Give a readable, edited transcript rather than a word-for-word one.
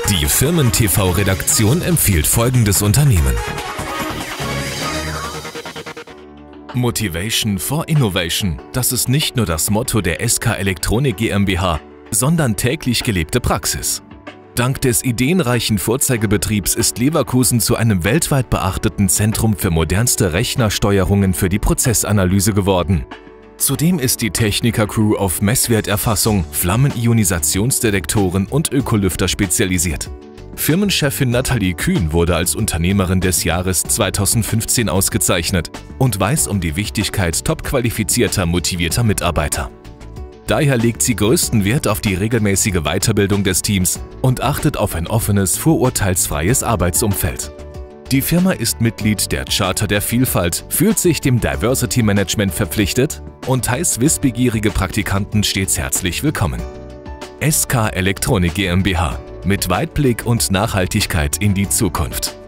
Die Firmen-TV-Redaktion empfiehlt folgendes Unternehmen. Motivation for Innovation, das ist nicht nur das Motto der SK Elektronik GmbH, sondern täglich gelebte Praxis. Dank des ideenreichen Vorzeigebetriebs ist Leverkusen zu einem weltweit beachteten Zentrum für modernste Rechnersteuerungen für die Prozessanalyse geworden. Zudem ist die Techniker-Crew auf Messwerterfassung, Flammenionisationsdetektoren und Ökolüfter spezialisiert. Firmenchefin Nathalie Kühn wurde als Unternehmerin des Jahres 2015 ausgezeichnet und weiß um die Wichtigkeit top qualifizierter, motivierter Mitarbeiter. Daher legt sie größten Wert auf die regelmäßige Weiterbildung des Teams und achtet auf ein offenes, vorurteilsfreies Arbeitsumfeld. Die Firma ist Mitglied der Charta der Vielfalt, fühlt sich dem Diversity Management verpflichtet und heißt wissbegierige Praktikanten stets herzlich willkommen. SK Elektronik GmbH mit Weitblick und Nachhaltigkeit in die Zukunft.